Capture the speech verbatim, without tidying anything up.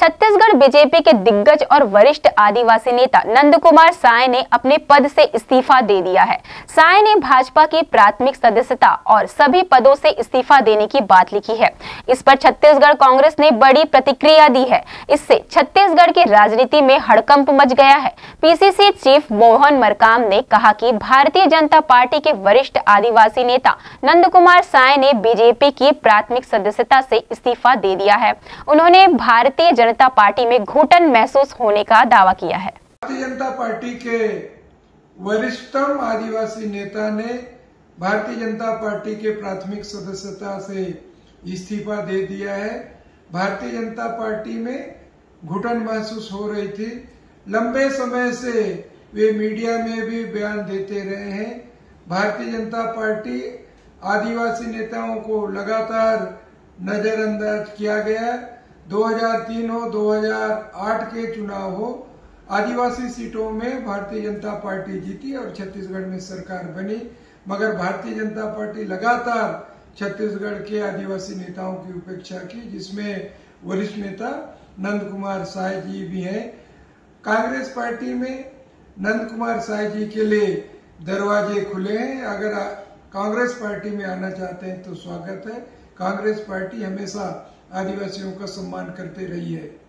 Chhattisgarh BJP के दिग्गज और वरिष्ठ आदिवासी नेता नंद कुमार साय ने अपने पद से इस्तीफा दे दिया है। साय ने भाजपा की प्राथमिक सदस्यता और सभी पदों से इस्तीफा देने की बात लिखी है। इस पर छत्तीसगढ़ कांग्रेस ने बड़ी प्रतिक्रिया दी है। इससे छत्तीसगढ़ की राजनीति में हड़कंप मच गया है। पीसीसी चीफ मोहन मरकाम ने कहा कि भारतीय जनता पार्टी के वरिष्ठ आदिवासी नेता नंद कुमार साय ने बीजेपी की प्राथमिक सदस्यता से इस्तीफा दे दिया है। उन्होंने भारतीय जनता पार्टी में घुटन महसूस होने का दावा किया है। भारतीय जनता पार्टी के वरिष्ठतम आदिवासी नेता ने भारतीय जनता पार्टी के प्राथमिक सदस्यता से इस्तीफा दे दिया है। भारतीय जनता पार्टी में घुटन महसूस हो रही थी। लंबे समय से वे मीडिया में भी बयान देते रहे हैं। भारतीय जनता पार्टी आदिवासी नेताओं को लगातार नजरअंदाज किया गया। दो हज़ार तीन हो, दो हज़ार आठ के चुनाव हो, आदिवासी सीटों में भारतीय जनता पार्टी जीती और छत्तीसगढ़ में सरकार बनी। मगर भारतीय जनता पार्टी लगातार छत्तीसगढ़ के आदिवासी नेताओं की उपेक्षा की, जिसमें वरिष्ठ नेता नंद कुमार साय जी भी हैं। कांग्रेस पार्टी में नंद कुमार साय जी के लिए दरवाजे खुले हैं। अगर कांग्रेस पार्टी में आना चाहते हैं तो स्वागत है। कांग्रेस पार्टी हमेशा आदिवासियों का सम्मान करते रही है।